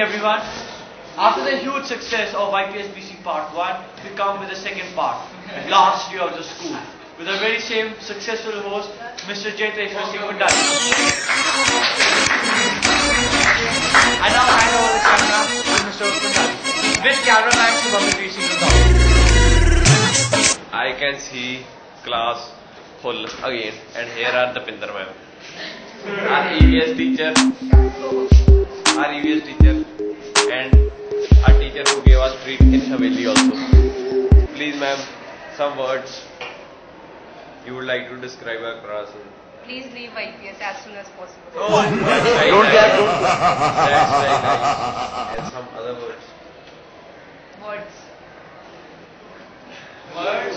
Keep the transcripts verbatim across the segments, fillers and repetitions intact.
everyone. After the huge success of Y P S B C Part one, we come with the second part, last year of the school, with the very same successful host, Mister Jaiteshwar Singh Kundali. I now hand over the camera to Mister Kundali, with cameraman Shubhamidri Singh Kundali. I can see class full again, and here are the Pinder ma'am, our E V S teacher, our E V S teacher, and our teacher who gave us treat in Haveli also. Please ma'am, some words you would like to describe our class in. Please leave Y P S as soon as possible. Oh, that's right, don't get don't. That's right, nice. And some other words. Words. Words.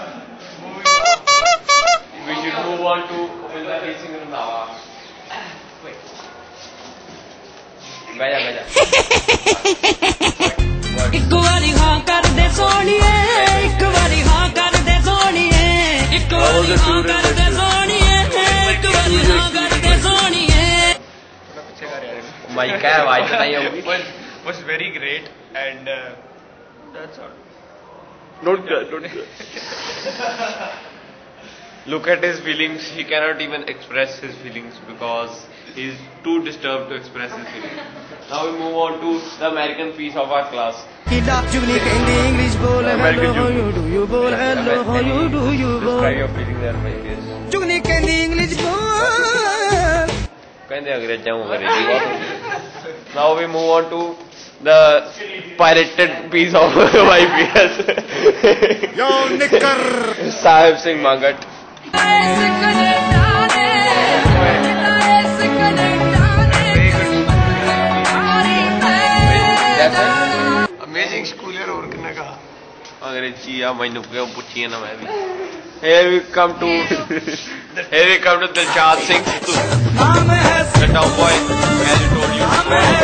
We should move on to Kundali Singh Randhawa. Wait. Baja, baja. ਇੱਕ ਵਾਰੀ ਹਾਂ ਕਰ ਦੇ ਸੋਹਣੀਏ ਇੱਕ ਵਾਰੀ ਹਾਂ ਕਰ ਦੇ ਸੋਹਣੀਏ ਇੱਕ ਵਾਰੀ ਹਾਂ ਕਰ ਦੇ ਸੋਹਣੀਏ ਇੱਕ ਵਾਰੀ ਹਾਂ ਕਰ ਦੇ ਸੋਹਣੀਏ माइक का आवाज नहीं होगी. Was very great and uh, that's all. Don't good, don't good. Look at his feelings. He cannot even express his feelings because he is too disturbed to express his feelings. Now we move on to the American piece of our class. English bol hello how you do you bol hello how you do you bol Describe your feelings there, my dear. ਚੁਗਨੀ ਕਹਿੰਦੀ English ਬੋਲ ਕਹਿੰਦੇ ਅੰਗਰੇਜ਼ਾਂ ਨੂੰ ਅੰਗਰੇਜ਼ੀ ਬਾਤ. Now we move on to the pirated piece of Y P S. Yo nicker Sahib Singh Mangat. Amazing school year और किन्ने का अंग्रेजी या मैंने क्यों पूछी है ना मैं भी. Here we come to here we come to Dilshad Singh the top boy, as you told you.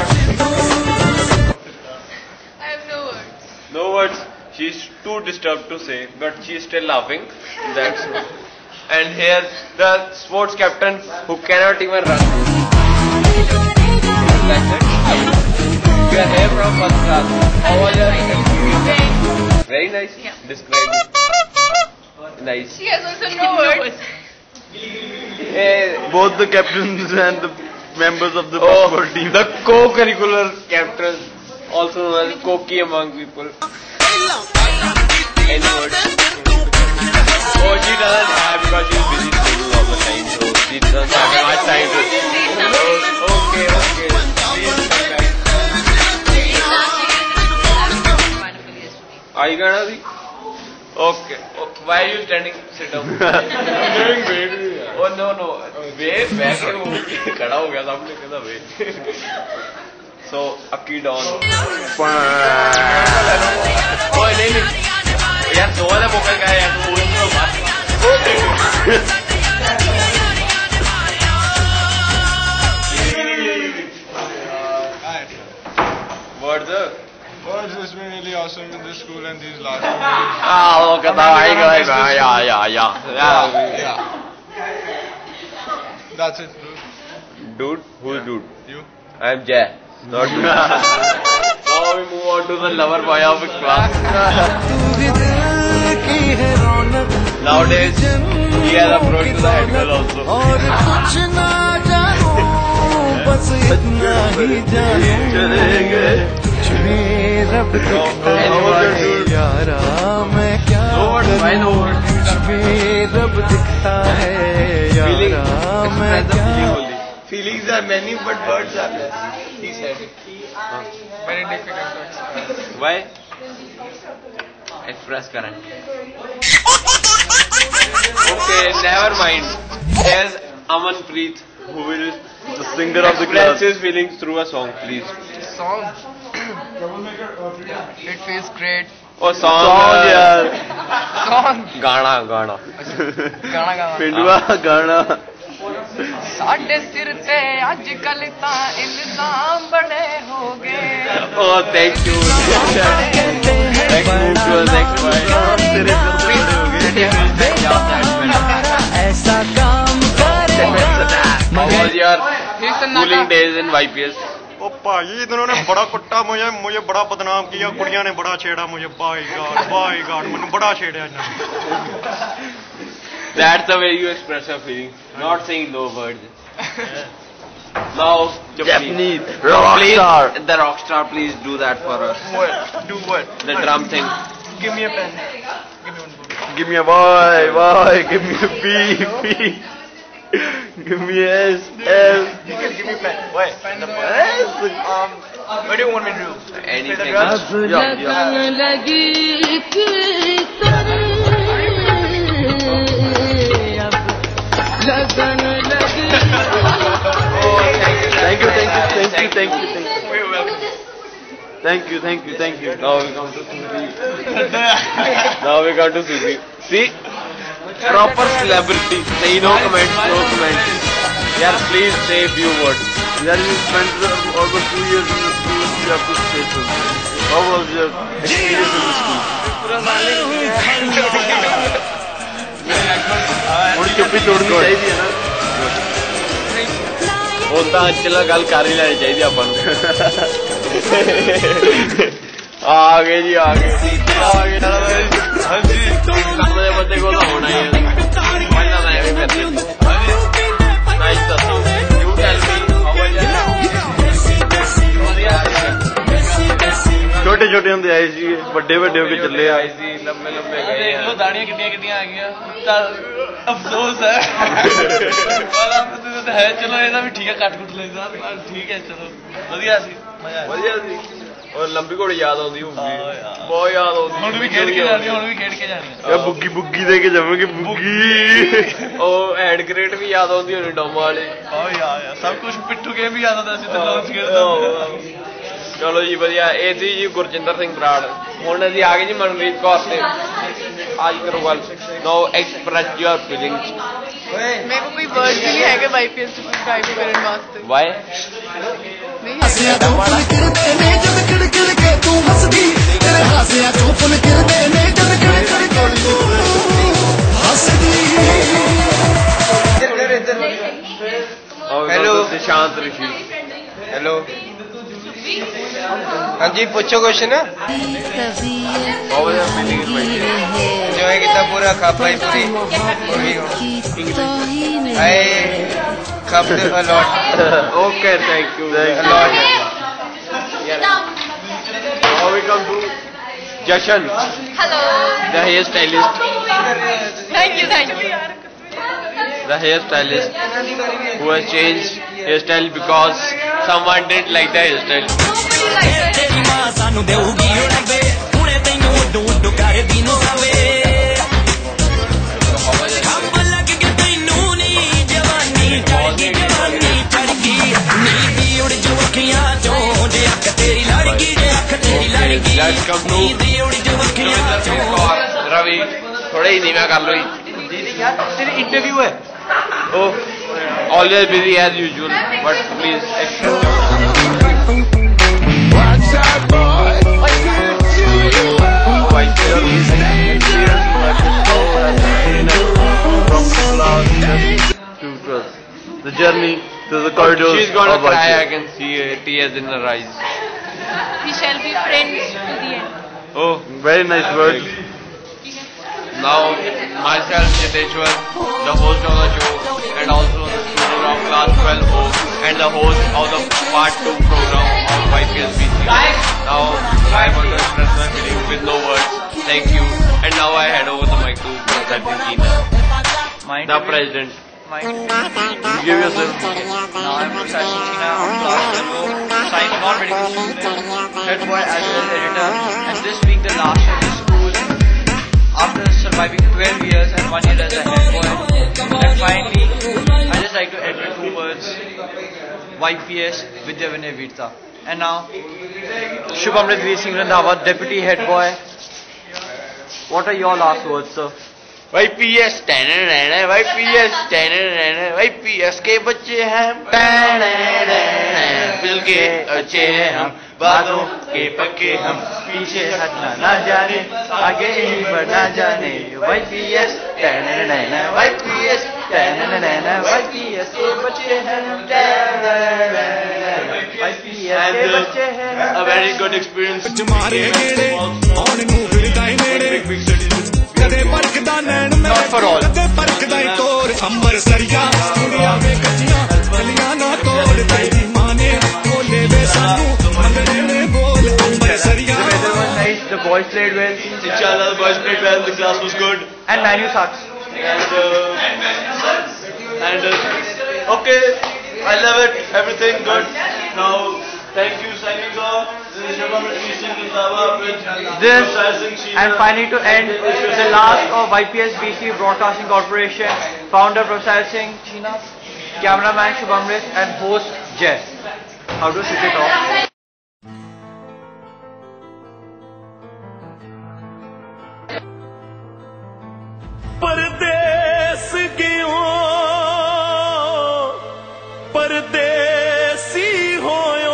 I have no words. No words. She is too disturbed to say, but she is still laughing. That's all. And here the sports captain who cannot even run. That's it. You are here from first class. How was your experience? Very nice. Yeah. Describe it. Nice. She has also no words. Hey, Both the captains and the members of the oh, football team. the co-curricular captain, also known as Koki among people. Any words? Oh, she doesn't have because she's busy studying all the time, so she doesn't have much time to. Oh, okay, okay. Please come back. Are you gonna be? Okay. okay. Why are you standing? Sit down. Doing great. Oh no no. Wait, back हो गया. खड़ा हो गया सामने कहता wait. So Aki Don. ओए नहीं नहीं. यार दो वाला बोकर का है यार तो वो तो बात. Words. Words has been really awesome in this school and these last two days. Ah, look at that. Yeah, yeah, yeah, yeah. Yeah. That's it, dude. Dude, who's dude? You? I'm Jay. Not dude. Now we move on to the lover boy of the class. Nowadays, he has approached to the head girl also. रब दिखता है यारा मैं क्या. Feelings are many but words are less. He said. Huh? Very difficult to express. Why? Express current. Okay, never mind. Here's Amanpreet who will The singer of the express class. his feelings through a song, please. Song. It feels great. Oh, song. Song यार. Song. Gana, Gana. गाना गाना. पिंडवा गाना. साढ़े सिर ते आजकल ता इल्जाम बड़े हो गए. Oh, thank you. Next move to the next one. तेरे सिर हो गए. ऐसा काम करे How was your He's the schooling days in Y P S? Oh, भाई इन्होंने बड़ा कुट्टा मुझे मुझे बड़ा बदनाम किया कुड़ियां ने बड़ा छेड़ा मुझे बाय गॉड बाय गॉड मैंने बड़ा छेड़ा इन्होंने That's the way you express your feeling, not saying no words. Now, Japanese No, rock please, star. the rock star, please do that for us. What? Do what? The drum thing. Give me a pen. Give me one book. Give me a Y, Y, give me a P, P. Give me S, L. You can give me a pen. Wait. Pen the pen. Um, what do you want me to do? Anything. Yeah, yeah. Thank you, thank you, thank you, thank you, thank you. You're welcome. Thank you, thank you, thank you. Now we come to Suzy. Now we come to Suzy. See? Proper celebrity. Say no comments, no comments. Yeah, please say a few words. Yeah, you spent almost two years in the school, you have to say something. How was your experience in the school? थोड़ी चुप्पी तोड़नी चाहिए ना ਉਹ ਤਾਂ ਚਲੋ ਗੱਲ ਕਰ ਹੀ ਲੈਣੀ ਚਾਹੀਦੀ ਆਪਾਂ ਨੂੰ ਆ ਗਏ ਜੀ ਆ ਗਏ ਆ ਗਏ ਹਾਂਜੀ ਕੰਮ ਦੇ ਬੰਦੇ ਕੋਲ ਹੋਣਾ ਹੀ ਹੈ ਪਹਿਲਾਂ ਤਾਂ ਐਵੇਂ ਕਰਦੇ ਨਾਈਸ ਦੱਸੋ you tell me how are you ਛੋਟੇ ਛੋਟੇ ਹੁੰਦੇ ਆਏ ਸੀ ਵੱਡੇ ਵੱਡੇ ਹੋ ਕੇ ਚੱਲੇ ਆ ਆਏ ਸੀ ਲੰਮੇ ਲੰਮੇ ਗਏ ਦੇਖ ਲਓ ਦਾੜੀਆਂ ਕਿੰਨੀਆਂ ਕਿੰਨੀਆਂ ਆ ਗਈਆਂ ਤਾਂ ਅਫਸੋਸ ਹੈ ਪਰ ਆਪ ਤਾਂ ਹੈ ਚਲੋ ਇਹਦਾ ਵੀ ਠੀਕ ਹੈ ਕੱਟ ਕੁੱਟ ਲੈਂਦਾ ਠੀਕ ਹੈ ਚਲੋ ਵਧੀਆ ਸੀ ਮਜ਼ਾ ਆਇਆ ਵਧੀਆ ਸੀ ਔਰ ਲੰਬੀ ਘੋੜੀ ਯਾਦ ਆਉਂਦੀ ਹੋਊਗੀ ਬਹੁਤ ਯਾਦ ਆਉਂਦੀ ਹੁਣ ਵੀ ਖੇਡ ਕੇ ਜਾਣੀ ਹੁਣ ਵੀ ਖੇਡ ਕੇ ਜਾਣੀ ਯਾ ਬੁੱਗੀ ਬੁੱਗੀ ਦੇ ਕੇ ਜਾਵਾਂਗੇ ਬੁੱਗੀ ਉਹ ਹੈਂਡ ਗ੍ਰੇਟ ਵੀ ਯਾਦ ਆਉਂਦੀ ਹੋਣੀ ਡੋਮਾ ਵਾਲੇ ਓ ਯਾਰ ਸਭ ਕੁਝ ਪਿੱਟੂ ਗੇਮ ਵੀ ਯਾਦ ਆਉਂਦਾ ਸੀ ਤੇ ਲਾਂਚ ਖੇਡਦਾ ਚਲੋ ਜੀ ਵਧੀਆ ਇਹ ਸੀ ਜੀ ਗੁਰਜਿੰਦਰ ਸਿੰਘ ਬਰਾੜ ਹੁਣ ਅਸੀਂ ਆ ਗਏ ਜੀ ਮਨਮੀਤ ਕੌਰ ਤੇ आज करो ਗੱਲ नाउ एक्सप्रेस योर फीलिंग्स मेरे को कोई वर्ड भी नहीं है कि वाईपीएस को सब्सक्राइब करने वास्ते व्हाई नहीं ਹੱਸਿਆ ਤੋਂ ਫੁੱਲ ਕਿਰਦੇ ਨੇ ਜਦ ਕਿੜ ਕਿੜ ਕੇ ਤੂੰ ਹੱਸਦੀ ਤੇਰੇ ਹਾਸਿਆਂ ਤੋਂ ਫੁੱਲ ਕਿਰਦੇ ਨੇ ਜਦ ਕਿੜ ਕਿੜ ਕੇ ਤੂੰ ਹੱਸਦੀ हेलो निशांत ऋषि हेलो हाँ जी पूछो क्वेश्चन है how was your feeling in YPS enjoy कितना पूरा खापाई पूरी पूरी आई खाप the a lot okay thank you a lot now we come to Jashan hello the hair stylist thank you thank you the hairstylist who has changed hairstyle because someone didn't like the hairstyle. ਤੇਰੀ ਮਾਂ ਸਾਨੂੰ ਦੇਊਗੀ ਉੜਾਵੇ ਹੁਣੇ ਤੈਨੂੰ ਉੱਡੂ ਉੱਡੂ ਕਰਦੀ ਨੂੰ ਸਾਵੇ ਕੰਮ ਲੱਗ ਕੇ ਤੈਨੂੰ ਨੀ ਜਵਾਨੀ ਚੜ ਗਈ ਜਵਾਨੀ ਚੜ ਗਈ ਨੀਂਦੀ ਉੜ ਜੂ ਅੱਖੀਆਂ ਚੋਂ ਜੇ ਅੱਖ ਤੇਰੀ ਲੜ ਗਈ ਜੇ ਅੱਖ ਤੇਰੀ ਲੜ ਗਈ Let's come to ਨੀਂਦੀ ਉੜ ਜੂ ਅੱਖੀਆਂ ਚੋਂ Ravi थोड़ा ही नीवा कर लो दीदी यार तेरी इंटरव्यू है oh always busy as usual but please accept the journey to the corridors she's gonna of cry I I can see uh, tears in her eyes we shall be friends to the end oh very nice words now myself Jiteshwar the host of the show and also the student of class twelve O and the host of the part two program of Y P S B C now I want to express my feelings with no words thank you and now I hand over the mic to President Gina My the president My you give yourself Now I'm President China of class twelve signing on medical student head boy as well as editor and this week the last of the school after surviving twelve years and one year as a head boy and finally I just like to end with two words Y P S Vidya Vinay Veerta and now Shubham Ridhveer Singh Randhawa deputy head boy what are your last words sir Y P S टैने रहना Y P S टैने रहना Y P S के बच्चे हैं टैने रहना दिल के अच्छे हैं हम बातों के पक्के हम पीछे हटना ना जाने आगे ही बढ़ना जाने Y P S टैने रहना Y P S वाईपीएस के बच्चे हैं, वाईपीएस के बच्चे हैं। A very good experience. मारे गेड़े आउण नूं फिरदा ही नेड़े कदे परखदा नैन मेरे कदे परखदा ही तोर अंबरसरिया दुनिया में कच्चियां गलियां ना तोड़ तेरी मां ने बोले वे सानू मंगने में बोल अंबरसरिया। The boys played well. Inshallah, the boys played well. The class was good. And Manu sucks. And uh, and uh, okay, I love it. Everything good. Now, thank you, signing off. This is Shabam Singh with This Professor Singh Sheena. and finally to end the last of Y P S B C Broadcasting Corporation, founder Professor Singh Sheena, cameraman Shubhamrit, and host Jess. How to switch it off? परदेस क्यों परदेसी होयो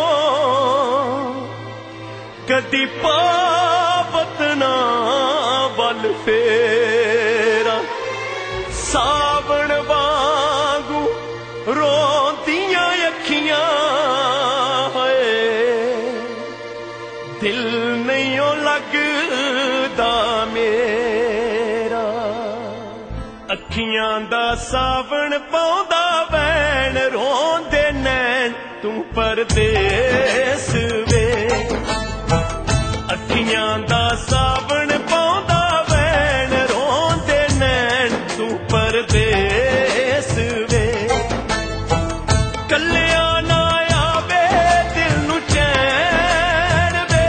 कदी पावत ना बल फेरा सावण वांगू रोंदियां अखियां है दिल नहीं लगदा मेरा अखियां दा सावण पाउंदा वैन रोंदे नैन तू परदेस वे अखियां दा सावण पाउंदा वैन रोंदे नैन तू परदेस वे कल्लिया ना आवे दिल नू चैन वे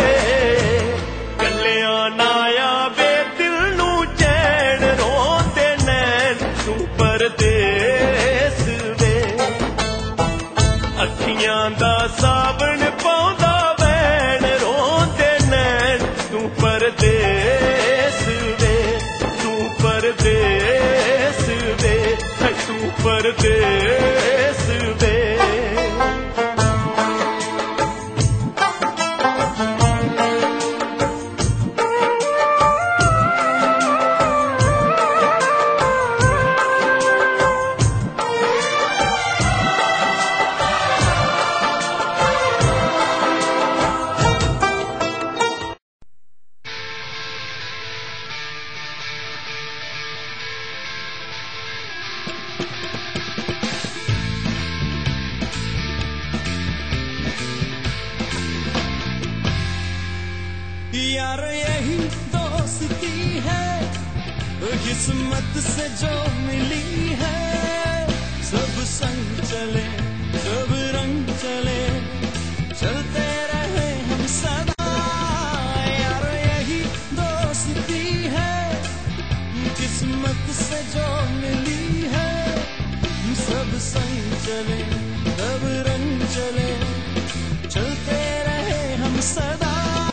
कल्लिया ना आवे दिल नू चैन रोंदे नैन तू परदेस वे अखियां दा सावण पाउंदा वैन रोंदे नैन तू परदेस वे तू परदेस वे तू परदेस वे। यार यही दोस्ती है किस्मत से जो मिली है सब संग चले सब रंग चले चलते रहे हम सदा यार यही दोस्ती है किस्मत से जो मिली है सब संग चले